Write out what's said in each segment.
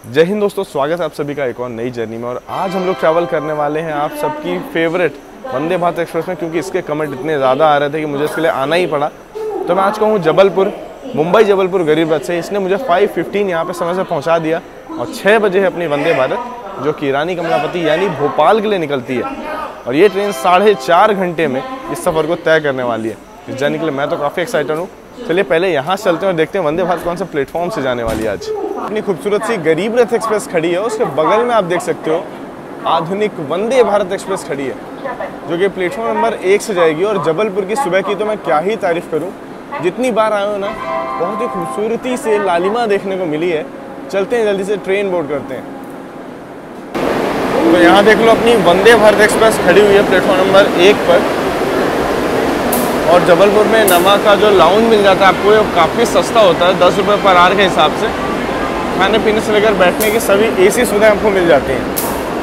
जय हिंद दोस्तों, स्वागत है आप सभी का एक और नई जर्नी में। और आज हम लोग ट्रैवल करने वाले हैं आप सबकी फेवरेट वंदे भारत एक्सप्रेस में, क्योंकि इसके कमेंट इतने ज़्यादा आ रहे थे कि मुझे इसके लिए आना ही पड़ा। तो मैं आज कहूँ जबलपुर, मुंबई जबलपुर गरीब रथ से इसने मुझे 5:15 यहाँ पे समय से पहुँचा दिया और 6 बजे है अपनी वंदे भारत जो कि रानी कमलापति यानी भोपाल के लिए निकलती है। और ये ट्रेन 4.5 घंटे में इस सफ़र को तय करने वाली है। इस जर्नी के लिए मैं तो काफ़ी एक्साइटेड हूँ। चलिए पहले यहाँ से चलते हैं और देखते हैं वंदे भारत कौन सा प्लेटफॉर्म से जाने वाली है आज। इतनी खूबसूरत सी गरीब रथ एक्सप्रेस खड़ी है, उसके बगल में आप देख सकते हो आधुनिक वंदे भारत एक्सप्रेस खड़ी है जो कि प्लेटफॉर्म नंबर 1 से जाएगी। और जबलपुर की सुबह की तो मैं क्या ही तारीफ़ करूं, जितनी बार आए हो ना बहुत ही खूबसूरती से लालिमा देखने को मिली है। चलते हैं जल्दी से, ट्रेन बोर्ड करते हैं। तो यहाँ देख लो अपनी वंदे भारत एक्सप्रेस खड़ी हुई है प्लेटफॉर्म नंबर 1 पर। और जबलपुर में नमा का जो लाउंज मिल जाता है आपको, ये काफ़ी सस्ता होता है, 10 रुपये पर आवर के हिसाब से। खाने पीने से लेकर बैठने की सभी एसी सुविधाएं आपको मिल जाती हैं।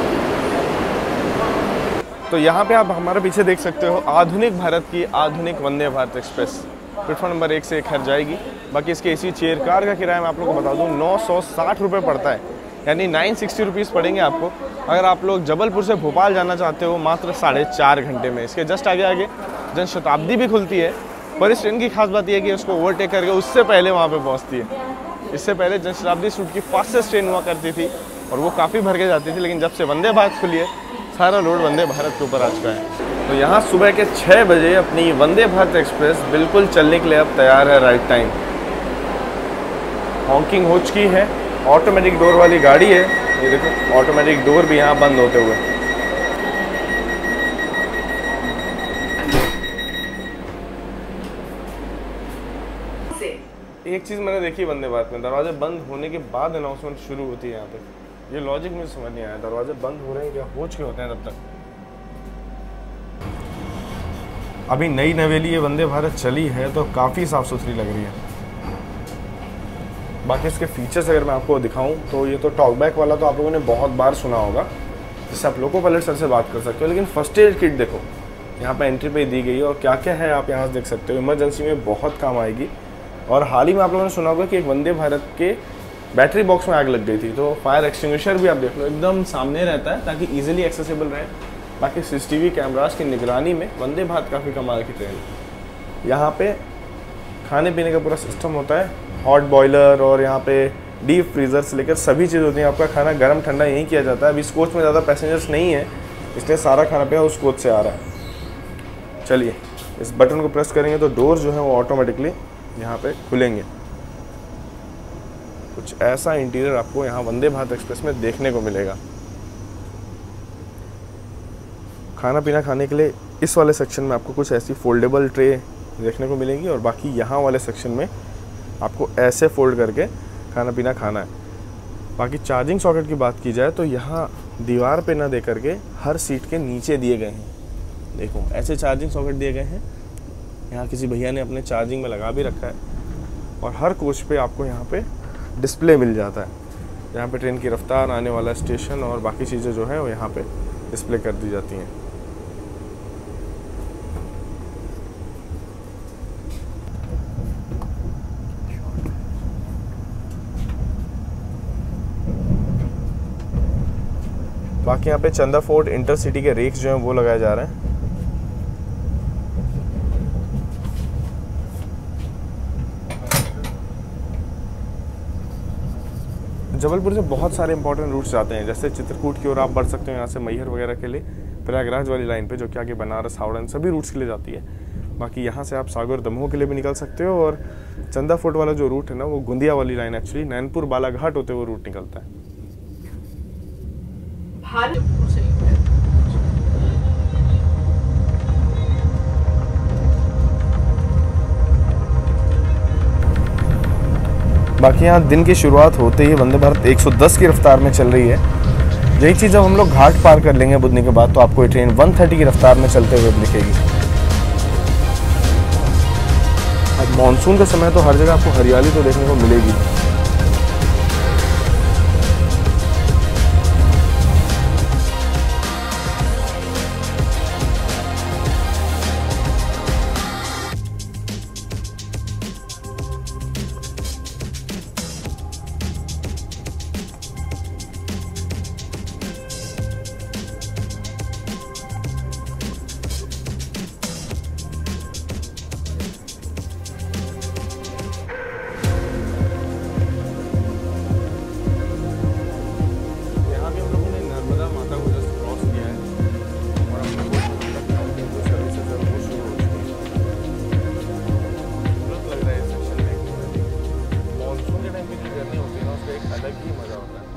तो यहाँ पे आप हमारे पीछे देख सकते हो आधुनिक भारत की आधुनिक Vande Bharat express platform number 1 से खैर जाएगी। बाकी इसके एसी चेयर कार का किराया मैं आप लोगों को बता दूँ 960 रुपये पड़ता है, यानी 960 रुपीज़ पड़ेंगे आपको। अगर आप लोग जबलपुर से भोपाल जाना चाहते हो मात्र 4.5 घंटे में। इसके जस्ट आगे आगे जन शताब्दी भी खुलती है, पर इस ट्रेन की खास बात यह है कि उसको ओवरटेक करके उससे पहले वहाँ पे पहुँचती है। इससे पहले जन शताब्दी इस रूट की फास्टेस्ट ट्रेन हुआ करती थी और वो काफ़ी भर के जाती थी, लेकिन जब से वंदे भारत खुली है सारा लोड वंदे भारत के ऊपर आ चुका है। तो यहाँ सुबह के 6 बजे अपनी वंदे भारत एक्सप्रेस बिल्कुल चलने के लिए अब तैयार है। राइट टाइम हॉकिंग हो चुकी है। ऑटोमेटिक डोर वाली गाड़ी है, ये देखो ऑटोमेटिक डोर भी यहाँ बंद होते हुए। एक चीज़ मैंने देखी वंदे भारत में, दरवाजे बंद होने के बाद अनाउंसमेंट शुरू होती है यहाँ पे। ये लॉजिक मुझे समझ नहीं आया, दरवाजे बंद हो रहे हैं क्या, हो चुके होते हैं तब तक। अभी नई नवेली ये वंदे भारत चली है तो काफ़ी साफ़ सुथरी लग रही है। बाकी इसके फीचर्स अगर मैं आपको दिखाऊं तो ये तो टॉकबैक वाला तो आप लोगों ने बहुत बार सुना होगा, जिससे आप लोको पायलट सर से बात कर सकते हो। लेकिन फर्स्ट एड किट देखो यहाँ पे एंट्री पे दी गई है और क्या क्या है आप यहाँ से देख सकते हो। इमरजेंसी में बहुत काम आएगी। और हाल ही में आप लोगों ने सुना होगा कि एक वंदे भारत के बैटरी बॉक्स में आग लग गई थी, तो फायर एक्सटिंग्विशर भी आप देख लो एकदम सामने रहता है ताकि ईजिली एक्सेसिबल रहे। बाकी CCTV कैमरास की निगरानी में वंदे भारत काफ़ी कमाल की ट्रेन है। यहाँ पे खाने पीने का पूरा सिस्टम होता है, हॉट बॉयलर और यहाँ पे डीप फ्रीज़र से लेकर सभी चीज़ होती हैं। आपका खाना गर्म ठंडा यहीं किया जाता है। अभी इस कोच में ज़्यादा पैसेंजर्स नहीं है, इसलिए सारा खाना पीना उस कोच से आ रहा है। चलिए इस बटन को प्रेस करेंगे तो डोर जो है वो ऑटोमेटिकली यहाँ पे खुलेंगे। कुछ ऐसा इंटीरियर आपको यहाँ वंदे भारत एक्सप्रेस में देखने को मिलेगा। खाना पीना खाने के लिए इस वाले सेक्शन में आपको कुछ ऐसी फोल्डेबल ट्रे देखने को मिलेंगी और बाकी यहाँ वाले सेक्शन में आपको ऐसे फोल्ड करके खाना पीना खाना है। बाकी चार्जिंग सॉकेट की बात की जाए तो यहाँ दीवार पे ना दे करके हर सीट के नीचे दिए गए हैं। देखो ऐसे चार्जिंग सॉकेट दिए गए हैं, यहाँ किसी भैया ने अपने चार्जिंग में लगा भी रखा है। और हर कोच पे आपको यहाँ पे डिस्प्ले मिल जाता है, यहाँ पे ट्रेन की रफ्तार, आने वाला स्टेशन और बाकी चीज़ें जो है वो यहाँ पे डिस्प्ले कर दी जाती हैं। बाकी यहाँ पे चंदा फोर्ट इंटरसिटी के रेक्स जो हैं वो लगाए जा रहे हैं। जबलपुर से बहुत सारे इंपॉर्टेंट रूट्स जाते हैं, जैसे चित्रकूट की ओर आप बढ़ सकते हो यहाँ से मैहर वगैरह के लिए, प्रयागराज वाली लाइन पे जो कि आगे बनारस, हावड़ा, सभी रूट्स के लिए जाती है। बाकी यहाँ से आप सागर दमोह के लिए भी निकल सकते हो। और चंदा फोर्ट वाला जो रूट है ना वो गोंदिया वाली लाइन, एक्चुअली नैनपुर बालाघाट होते हुए रूट निकलता है। बाकी यहाँ दिन की शुरुआत होते ही वंदे भारत 110 की रफ्तार में चल रही है। यही चीज़ जब हम लोग घाट पार कर लेंगे बुधनी के बाद तो आपको ये ट्रेन 130 की रफ्तार में चलते हुए दिखेगी। अब मानसून का समय तो हर जगह आपको हरियाली तो देखने को मिलेगी।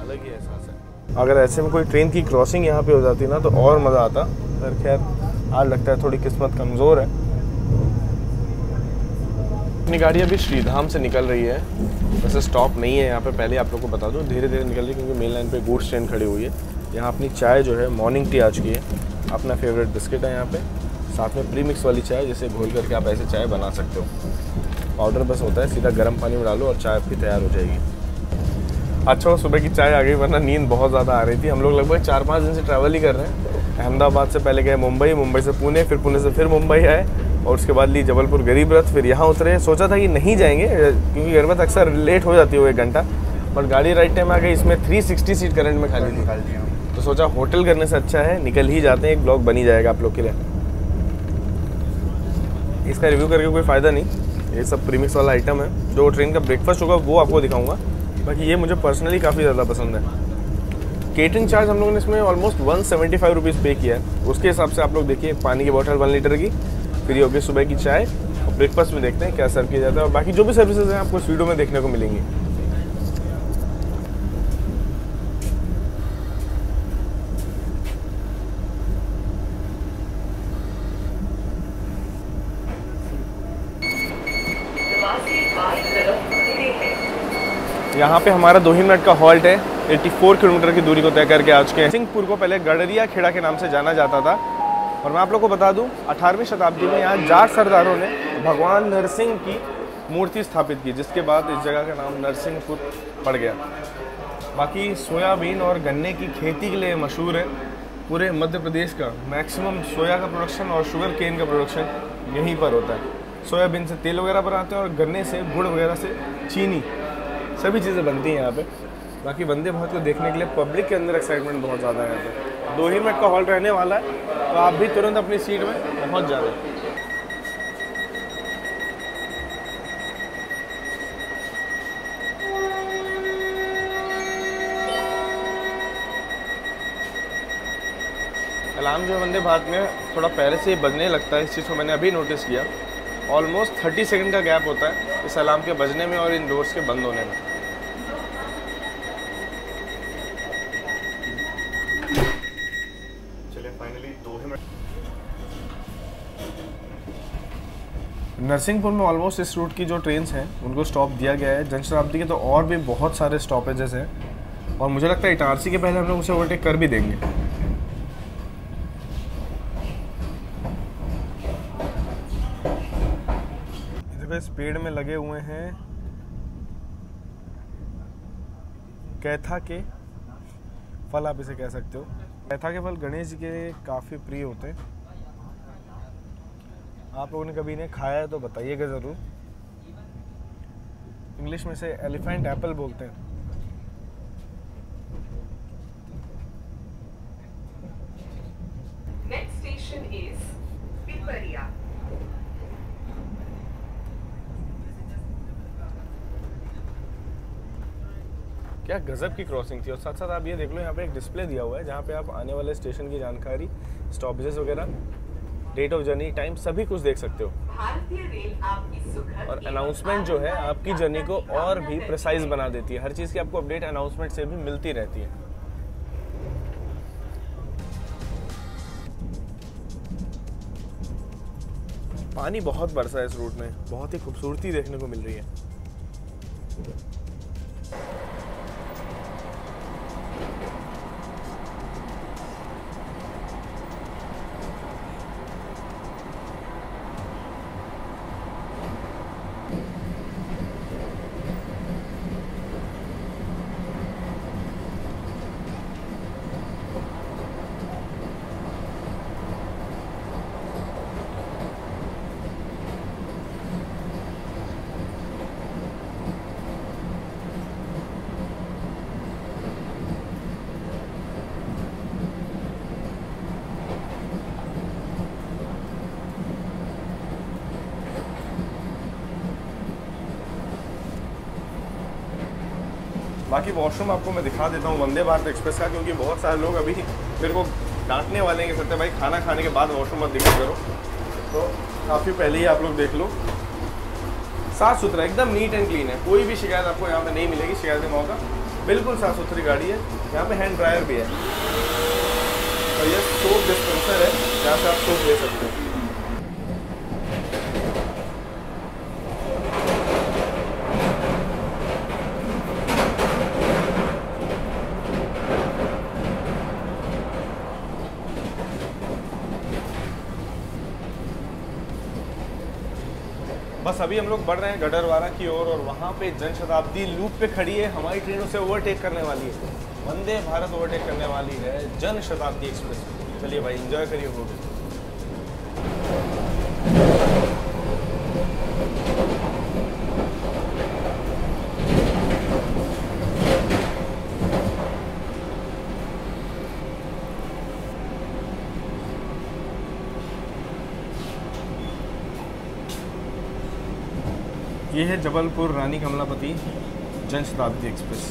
अलग ही एहसास है। अगर ऐसे में कोई ट्रेन की क्रॉसिंग यहाँ पे हो जाती ना तो और मज़ा आता, पर खैर आज लगता है थोड़ी किस्मत कमज़ोर है। अपनी गाड़ी अभी श्रीधाम से निकल रही है, वैसे स्टॉप नहीं है यहाँ पे, पहले आप लोग को बता दूँ, धीरे धीरे निकल रही है क्योंकि मेन लाइन पे गुड्स ट्रेन खड़ी हुई है। यहाँ अपनी चाय जो है मॉर्निंग टी आ चुकी है, अपना फेवरेट बिस्किट है यहाँ पे, साथ में प्रीमिक्स वाली चाय जिसे घोल करके आप ऐसे चाय बना सकते हो। पाउडर बस होता है, सीधा गर्म पानी में डालो और चाय आपकी तैयार हो जाएगी। अच्छा सुबह की चाय आ गई, वरना नींद बहुत ज़्यादा आ रही थी। हम लोग लगभग 4-5 दिन से ट्रैवल ही कर रहे हैं। अहमदाबाद से पहले गए मुंबई, मुंबई से पुणे, फिर पुणे से फिर मुंबई आए और उसके बाद ली जबलपुर गरीब रथ, फिर यहाँ उतरे। सोचा था कि नहीं जाएंगे क्योंकि गरीब रथ अक्सर लेट हो जाती है 1 घंटा, बट गाड़ी राइट टाइम आ गई। इसमें 360 सीट करंट में खाली थी, तो सोचा होटल करने से अच्छा है निकल ही जाते हैं, एक ब्लॉग बनी जाएगा आप लोग के लिए। इसका रिव्यू करके कोई फ़ायदा नहीं, ये सब प्रीमिक्स वाला आइटम है। जो ट्रेन का ब्रेकफास्ट होगा वो आपको दिखाऊंगा, बाकी ये मुझे पर्सनली काफ़ी ज़्यादा पसंद है। केटरिंग चार्ज हम लोगों ने इसमें ऑलमोस्ट 175 रुपीज़ पे किया है। उसके हिसाब से आप लोग देखिए, पानी की बोतल 1 लीटर की, फिर ये होगी सुबह की चाय, और ब्रेकफास्ट में देखते हैं क्या सर्व किया जाता है, और बाकी जो भी सर्विसेज हैं आपको इस वीडियो में देखने को मिलेंगी। यहाँ पे हमारा 2 ही मिनट का हॉल्ट है। 84 किलोमीटर की दूरी को तय करके आ चुके हैं। सिंहपुर को पहले गडरिया खेड़ा के नाम से जाना जाता था, और मैं आप लोग को बता दूं 18वीं शताब्दी में यहाँ जाट सरदारों ने भगवान नरसिंह की मूर्ति स्थापित की, जिसके बाद इस जगह का नाम नरसिंहपुर पड़ गया। बाकी सोयाबीन और गन्ने की खेती के लिए मशहूर है पूरे मध्य प्रदेश का। मैक्सिमम सोया का प्रोडक्शन और शुगर केन का प्रोडक्शन यहीं पर होता है। सोयाबीन से तेल वगैरह बनाते हैं और गन्ने से गुड़ वगैरह से चीनी, सभी चीज़ें बनती हैं यहाँ पे। बाकी वंदे भारत को देखने के लिए पब्लिक के अंदर एक्साइटमेंट बहुत ज़्यादा है यहाँ पे। 2 ही मिनट का हॉल्ट रहने वाला है, तो आप भी तुरंत अपनी सीट में पहुँच जाना। अलार्म जो है वंदे भारत में थोड़ा पहले से ही बजने लगता है, इस चीज़ को मैंने अभी नोटिस किया। ऑलमोस्ट 30 सेकंड का गैप होता है इस अलार्म के बजने में और इन डोर्स के बंद होने में। चलिए फाइनली 2 ही मिनट। नरसिंहपुर में ऑलमोस्ट इस रूट की जो ट्रेन्स हैं उनको स्टॉप दिया गया है। जनशताब्दी के तो और भी बहुत सारे स्टॉपेजेस हैं, और मुझे लगता है इटारसी के पहले हम लोग उसे ओवरटेक कर भी देंगे। स्पीड में लगे हुए हैं कैथा के फल, आप इसे कह सकते हो। कैथा के फल गणेश जी के काफ़ी प्रिय होते हैं। आप लोगों ने कभी इन्हें खाया है तो बताइएगा ज़रूर। इंग्लिश में से एलिफेंट एप्पल बोलते हैं। Next station is Pipariya. क्या गजब की क्रॉसिंग थी। और साथ साथ आप ये देख लो, यहाँ पे एक डिस्प्ले दिया हुआ है जहाँ पे आप आने वाले स्टेशन की जानकारी, स्टॉपेजेस वगैरह, डेट ऑफ जर्नी, टाइम, सभी कुछ देख सकते हो। भारतीय रेल आपकी सुखद और अनाउंसमेंट जो है आपकी जर्नी को और भी प्रिसाइज बना देती है। हर चीज़ की आपको अपडेट अनाउंसमेंट से भी मिलती रहती है। पानी बहुत बरसा है इस रूट में, बहुत ही खूबसूरती देखने को मिल रही है। बाकी वॉशरूम आपको मैं दिखा देता हूँ वंदे भारत एक्सप्रेस का, क्योंकि बहुत सारे लोग अभी मेरे को डांटने वाले हैं कि सत्य भाई खाना खाने के बाद वॉशरूम मत दिखा करो। तो काफ़ी पहले ही आप लोग देख लो, साफ़ सुथरा एकदम नीट एंड क्लीन है। कोई भी शिकायत आपको यहाँ पे नहीं मिलेगी, शिकायत का मौका बिल्कुल साफ सुथरी गाड़ी है। यहाँ पे हैंड ड्रायर भी है और ये सोप डिस्पेंसर है जहाँ से आप सोप ले सकते हैं। बस अभी हम लोग बढ़ रहे हैं गडरवारा की ओर और वहाँ पे जन शताब्दी लूप पे खड़ी है। हमारी ट्रेन उसे ओवरटेक करने वाली है। वंदे भारत ओवरटेक करने वाली है जन शताब्दी एक्सप्रेस। चलिए भाई एंजॉय करिए वो भी। ये है जबलपुर रानी कमलापति जन शताब्दी एक्सप्रेस।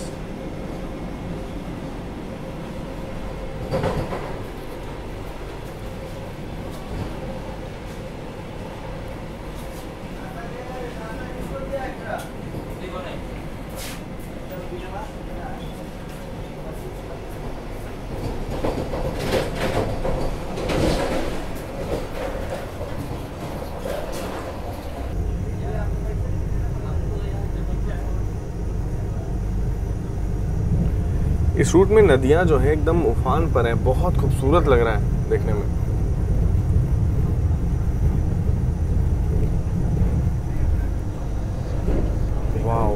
इस रूट में नदियां जो है एकदम उफान पर है, बहुत खूबसूरत लग रहा है देखने में। वाओ,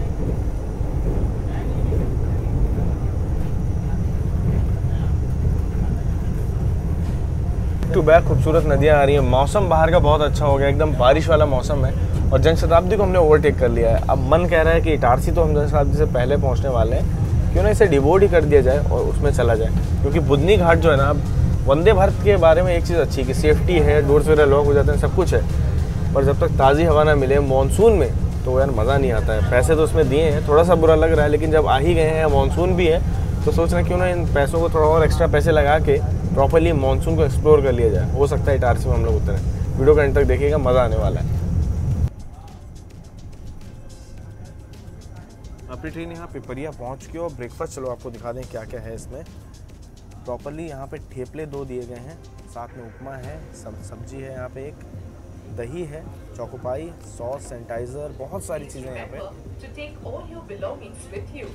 टू बैक खूबसूरत नदियां आ रही हैं। मौसम बाहर का बहुत अच्छा हो गया, एकदम बारिश वाला मौसम है और जन शताब्दी को हमने ओवरटेक कर लिया है। अब मन कह रहा है कि इटारसी तो हम जन शताब्दी से पहले पहुंचने वाले हैं, क्यों ना इसे डिवोट ही कर दिया जाए और उसमें चला जाए। क्योंकि बुधनी घाट जो है ना, अब वंदे भारत के बारे में एक चीज़ अच्छी है कि सेफ्टी है, डोर्स वगैरह लॉक हो जाते हैं, सब कुछ है। पर जब तक ताज़ी हवा ना मिले मानसून में तो यार मज़ा नहीं आता है। पैसे तो उसमें दिए हैं, थोड़ा सा बुरा लग रहा है, लेकिन जब आ ही गए हैं, मानसून भी है, तो सोच रहे हैं क्यों ना इन पैसों को थोड़ा और एक्स्ट्रा पैसे लगा के प्रॉपर्ली मानसून को एक्सप्लोर कर लिया जाए। हो सकता है इटारसी में हम लोग उतरें। वीडियो का एंड तक देखिएगा, मज़ा आने वाला है। अपनी ट्रेन यहाँ पिपरिया पहुँच के और ब्रेकफास्ट चलो आपको दिखा दें क्या क्या है इसमें। प्रॉपर्ली यहाँ पे ठेपले 2 दिए गए हैं, साथ में उपमा है, सब्जी है, यहाँ पे एक दही है, चौकोपाई, सॉस, सैनिटाइजर, बहुत सारी चीज़ें यहाँ पे। To take all your belongings with you.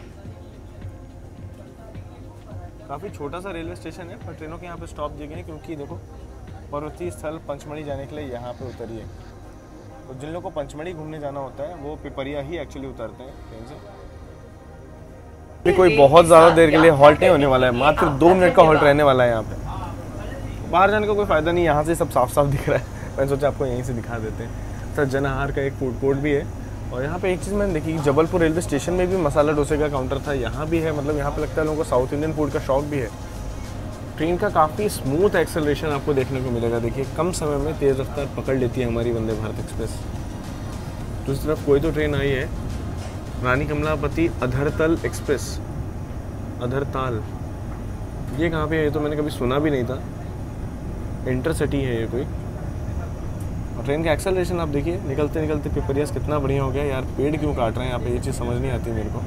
काफ़ी छोटा सा रेलवे स्टेशन है, पर ट्रेनों के यहाँ पे स्टॉप दिए गए हैं क्योंकि देखो पर्वतीय स्थल पंचमढ़ी जाने के लिए यहाँ पे उतरिए। तो जिन लोगों को पंचमढ़ी घूमने जाना होता है वो पिपरिया ही एक्चुअली उतरते हैं ट्रेन से। कोई बहुत ज़्यादा देर के लिए हॉल्ट नहीं होने वाला है, मात्र 2 मिनट का हॉल्ट रहने वाला है यहाँ पे। बाहर जाने का कोई फ़ायदा नहीं, यहाँ से सब साफ साफ दिख रहा है। मैंने सोचा आपको यहीं से दिखा देते हैं। सर जन आहार का एक फूड कोर्ट भी है और यहाँ पे एक चीज़ मैंने देखी कि जबलपुर रेलवे स्टेशन में भी मसाला डोसे का काउंटर था, यहाँ भी है। मतलब यहाँ पे लगता है लोगों को साउथ इंडियन फूड का शौक भी है। ट्रेन का काफ़ी स्मूथ एक्सेलरेशन आपको देखने को मिलेगा। देखिए कम समय में तेज़ रफ्तार पकड़ लेती है हमारी वंदे भारत एक्सप्रेस। दूसरी तरफ कोई तो ट्रेन आई है, रानी कमलापति अधरतल एक्सप्रेस। अधरताल ये कहाँ पे है? ये तो मैंने कभी सुना भी नहीं था। इंटरसिटी है ये कोई। और ट्रेन का एक्सेलरेशन आप देखिए, निकलते निकलते पिपरिया कितना बढ़िया हो गया यार। पेड़ क्यों काट रहे हैं यहाँ पे, ये चीज़ समझ नहीं आती मेरे को।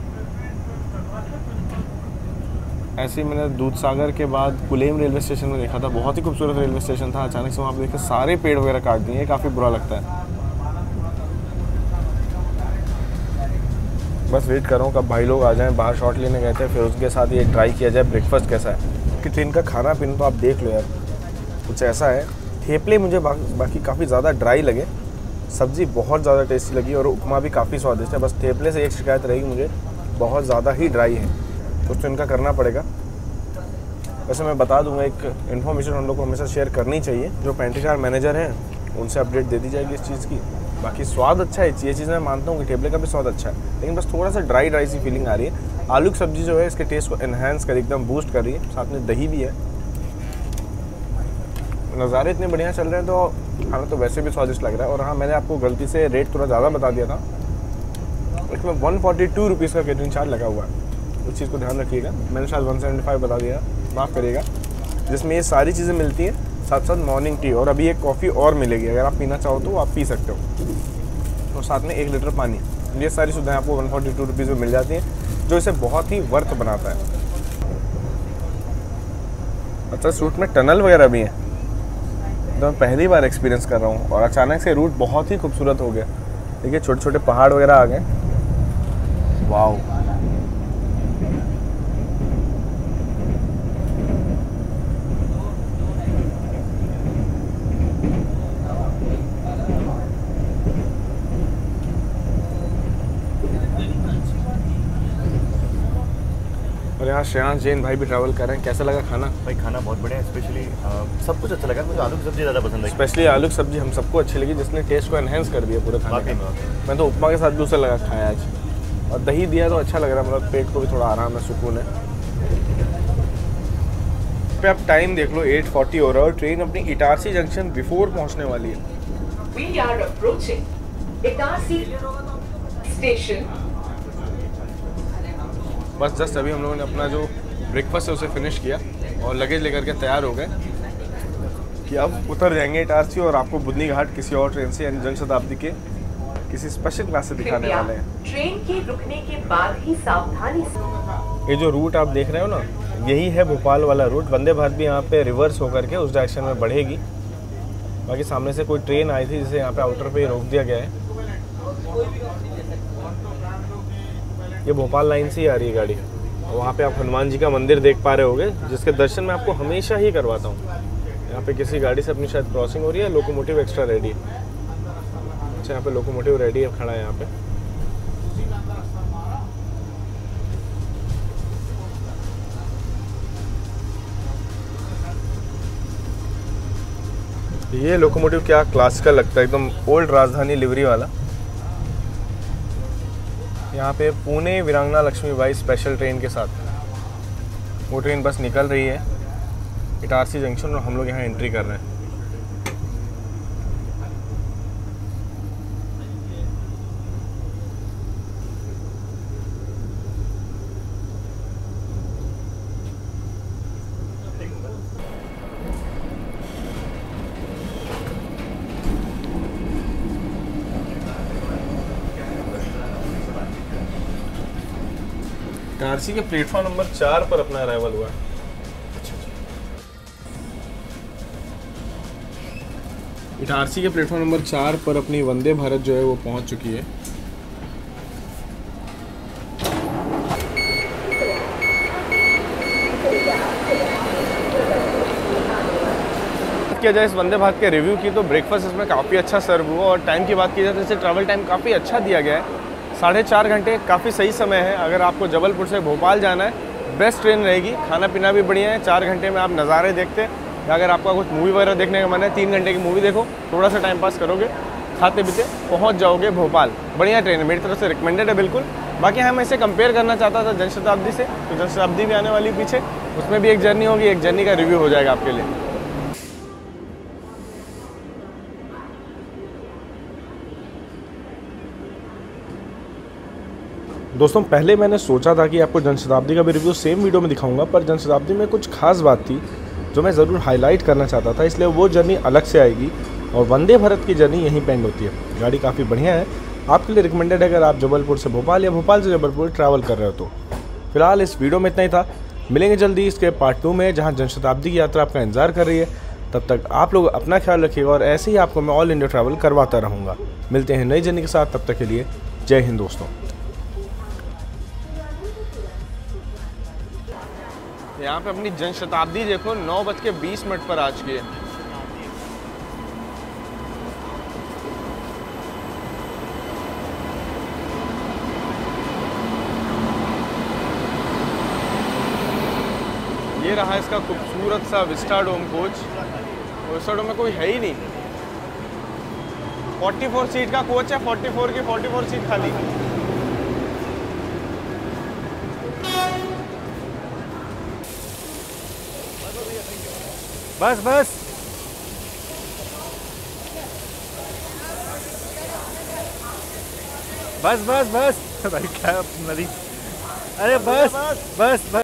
ऐसे ही मैंने दूधसागर के बाद कुलेम रेलवे स्टेशन में देखा था, बहुत ही खूबसूरत रेलवे स्टेशन था। अचानक से वहाँ पे देखे सारे पेड़ वगैरह काट दिए, काफ़ी बुरा लगता है। बस वेट कर रहा हूँ कब भाई लोग आ जाएं। बाहर शॉट लेने गए थे, फिर उसके साथ ये ट्राई किया जाए ब्रेकफास्ट कैसा है। कि ट्रेन का खाना पीना तो आप देख लो यार, कुछ ऐसा है। थेपले मुझे बाकी काफ़ी ज़्यादा ड्राई लगे, सब्ज़ी बहुत ज़्यादा टेस्टी लगी और उपमा भी काफ़ी स्वादिष्ट है। बस थेपले से एक शिकायत रहेगी मुझे, बहुत ज़्यादा ही ड्राई है, कुछ तो इनका करना पड़ेगा। वैसे मैं बता दूंगा, एक इन्फॉर्मेशन हम लोग को हमेशा शेयर करनी चाहिए। जो पेंट्री कार मैनेजर हैं उनसे अपडेट दे दी जाएगी इस चीज़ की। बाकी स्वाद अच्छा है, ये चीज़ मैं मानता हूँ कि ठेपले का भी स्वाद अच्छा है, लेकिन बस थोड़ा सा ड्राई सी फीलिंग आ रही है। आलू की सब्ज़ी जो है इसके टेस्ट को एनहांस कर एकदम बूस्ट कर रही है, साथ में दही भी है। नज़ारे इतने बढ़िया चल रहे हैं तो खाना तो वैसे भी स्वादिष्ट लग रहा है। और हाँ, मैंने आपको गलती से रेट थोड़ा ज़्यादा बता दिया था, इसमें 142 रुपीज़ का केटरिंग चार्ज लगा हुआ है, उस चीज़ को ध्यान रखिएगा। मैंने शायद 175 बता दिया, माफ़ करिएगा। जिसमें ये सारी चीज़ें मिलती हैं, साथ साथ मॉर्निंग टी और अभी एक कॉफ़ी और मिलेगी, अगर आप पीना चाहो तो आप पी सकते हो। और साथ में 1 लीटर पानी, ये सारी सुविधाएं आपको 142 रुपीज़ में मिल जाती हैं। जो इसे बहुत ही वर्थ बनाता है। अच्छा, इस रूट में टनल वगैरह भी है, तो मैं पहली बार एक्सपीरियंस कर रहा हूँ और अचानक से रूट बहुत ही खूबसूरत हो गया। देखिए छोटे छोटे पहाड़ वगैरह आ गए। वाओ, और यहाँ श्रेयांश जैन भाई भी ट्रैवल कर रहे हैं। कैसा लगा खाना? भाई खाना बहुत बढ़िया है, स्पेशली सब कुछ अच्छा लगा। मुझे आलू की सब्ज़ी ज़्यादा पसंद है। स्पेशली आलू की सब्जी हम सबको अच्छी लगी, जिसने टेस्ट को एनहेंस कर दिया पूरे खाने वाकई का। में। मैं तो उपमा के साथ भी उसे लगा खाया आज, और दही दिया तो अच्छा लग रहा है, मतलब पेट को भी थोड़ा आराम है, सुकून है। पे आप टाइम देख लो, 8:40 हो रहा है और ट्रेन अपनी इटारसी जंक्शन बिफोर पहुंचने वाली है। We are approaching Itarsi station. बस जस्ट अभी हम लोगों ने अपना जो ब्रेकफास्ट है उसे फिनिश किया और लगेज लेकर के तैयार हो गए कि अब उतर जाएंगे इटारसी, और आपको बुधनी घाट किसी और ट्रेन से यानी जनशताब्दी के किसी स्पेशल क्लास से दिखाने कृपया वाले हैं। ट्रेन के रुकने के बाद ही सावधानी से ये जो रूट आप देख रहे हो ना, यही है भोपाल वाला रूट। वंदे भारत भी यहाँ पे रिवर्स होकर के उस डायरेक्शन में बढ़ेगी। बाकी सामने से कोई ट्रेन आई थी जिसे यहाँ पे आउटर पे रोक दिया गया है। ये भोपाल लाइन से ही आ रही है गाड़ी, और वहाँ पे आप हनुमान जी का मंदिर देख पा रहे होगे, जिसके दर्शन मैं आपको हमेशा ही करवाता हूँ। यहाँ पे किसी गाड़ी से अपनी शायद क्रॉसिंग हो रही है, लोकोमोटिव एक्स्ट्रा रेडी है। अच्छा, यहाँ पे लोकोमोटिव रेडी है, खड़ा है यहाँ पे। ये लोकोमोटिव क्या क्लासिकल लगता है, एकदम ओल्ड राजधानी लिवरी वाला। यहाँ पे पुणे वीरांगना लक्ष्मीबाई स्पेशल ट्रेन के साथ वो ट्रेन बस निकल रही है इटारसी जंक्शन, और हम लोग यहाँ एंट्री कर रहे हैं। इटारसी के प्लेटफॉर्म नंबर 4 पर अपना अराइवल हुआ है। इटारसी के प्लेटफॉर्म नंबर 4 पर अपनी वंदे भारत जो है वो पहुंच चुकी है। किया जाए इस वंदे भारत के रिव्यू की, तो ब्रेकफास्ट इसमें काफ़ी अच्छा सर्व हुआ, और टाइम की बात की जाए तो इसे ट्रैवल टाइम काफ़ी अच्छा दिया गया है। 4.5 घंटे काफ़ी सही समय है। अगर आपको जबलपुर से भोपाल जाना है, बेस्ट ट्रेन रहेगी। खाना पीना भी बढ़िया है। 4 घंटे में आप नज़ारे देखते, या अगर आपका कुछ मूवी वगैरह देखने का मन है, 3 घंटे की मूवी देखो, थोड़ा सा टाइम पास करोगे, खाते पीते पहुंच जाओगे भोपाल। बढ़िया ट्रेन है, मेरी तरफ से रिकमेंडेड है बिल्कुल। बाकी हम इसे कंपेयर करना चाहता था जनशताब्दी से, तो जनशताब्दी भी आने वाली पीछे, उसमें भी एक जर्नी होगी, एक जर्नी का रिव्यू हो जाएगा आपके लिए। दोस्तों, पहले मैंने सोचा था कि आपको जनशताब्दी का भी रिव्यू सेम वीडियो में दिखाऊंगा, पर जनशताब्दी में कुछ खास बात थी जो मैं ज़रूर हाईलाइट करना चाहता था, इसलिए वो जर्नी अलग से आएगी, और वंदे भारत की जर्नी यहीं पे एंड होती है। गाड़ी काफ़ी बढ़िया है, आपके लिए रिकमेंडेड है अगर आप जबलपुर से भोपाल या भोपाल से जबलपुर ट्रैवल कर रहे हो तो। फिलहाल इस वीडियो में इतना ही था। मिलेंगे जल्दी इसके पार्ट 2 में, जहाँ जनशताब्दी की यात्रा आपका इंतजार कर रही है। तब तक आप लोग अपना ख्याल रखिएगा, और ऐसे ही आपको मैं ऑल इंडिया ट्रैवल करवाता रहूँगा। मिलते हैं नई जर्नी के साथ, तब तक के लिए जय हिंद दोस्तों। यहाँ पे अपनी जनशताब्दी देखो 9:20 पर आ चुकी है। ये रहा इसका खूबसूरत सा विस्टाडोम कोच। विस्टाडोम में कोई है ही नहीं। 44 सीट का कोच है, 44 की 44 सीट खाली। बस बस बस बस बस भाई क्या नदी, अरे बस बस बस।